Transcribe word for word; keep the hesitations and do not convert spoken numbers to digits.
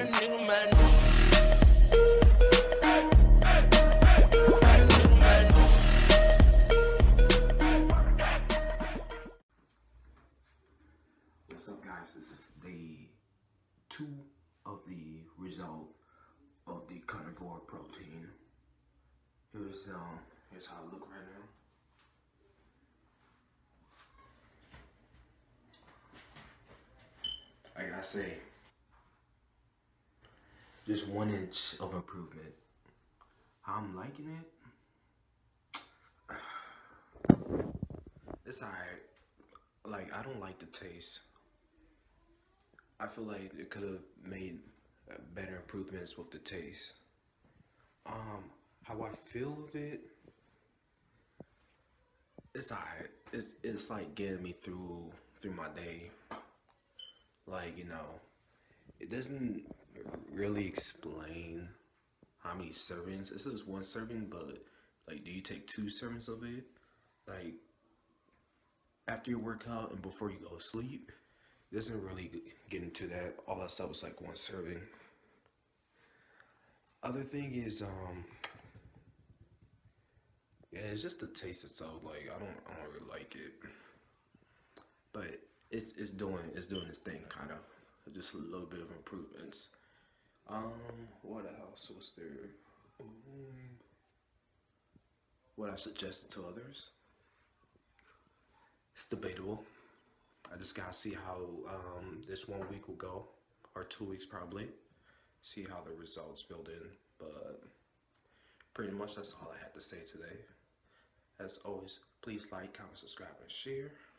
Brand new man. What's up, guys? This is day two of the result of the carnivore protein. Here's um here's how I look right now. I gotta say, just one inch of improvement. I'm liking it. It's alright. Like, I don't like the taste. I feel like it could have made better improvements with the taste. Um, how I feel of it, it's alright. It's it's like getting me through through my day. Like, you know, it doesn't really explain how many servings. It says one serving, but like, do you take two servings of it? Like, after your workout and before you go to sleep? It doesn't really get into that. All that stuff is like one serving. Other thing is, um, yeah, it's just the taste itself. Like, I don't, I don't really like it, but it's it's doing it's doing its thing, kind of. Just a little bit of improvements. Um, what else was there? Um, what I suggested to others? It's debatable. I just gotta see how um, this one week will go, or two weeks probably. See how the results build in, but pretty much that's all I had to say today. As always, please like, comment, subscribe, and share.